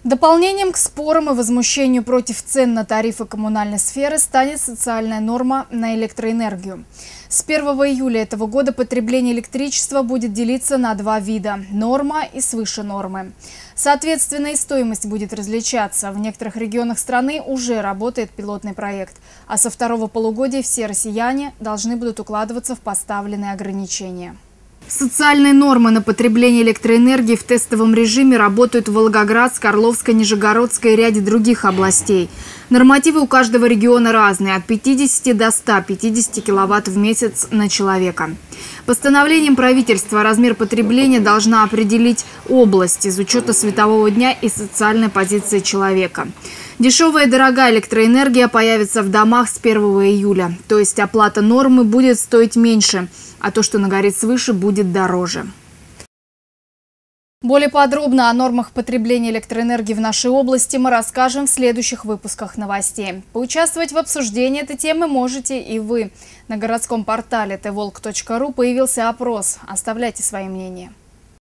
Дополнением к спорам и возмущению против цен на тарифы коммунальной сферы станет социальная норма на электроэнергию. С 1 июля этого года потребление электричества будет делиться на два вида – норма и свыше нормы. Соответственно, и стоимость будет различаться. В некоторых регионах страны уже работает пилотный проект, а со второго полугодия все россияне должны будут укладываться в поставленные ограничения. Социальные нормы на потребление электроэнергии в тестовом режиме работают в Волгоградской, Орловской, Нижегородской и ряде других областей. Нормативы у каждого региона разные – от 50 до 150 киловатт в месяц на человека. Постановлением правительства размер потребления должна определить область из учета светового дня и социальной позиции человека. Дешевая и дорогая электроэнергия появится в домах с 1 июля. То есть оплата нормы будет стоить меньше, а то, что нагорит свыше, будет дороже. Более подробно о нормах потребления электроэнергии в нашей области мы расскажем в следующих выпусках новостей. Поучаствовать в обсуждении этой темы можете и вы. На городском портале tvolk.ru появился опрос. Оставляйте свои мнения.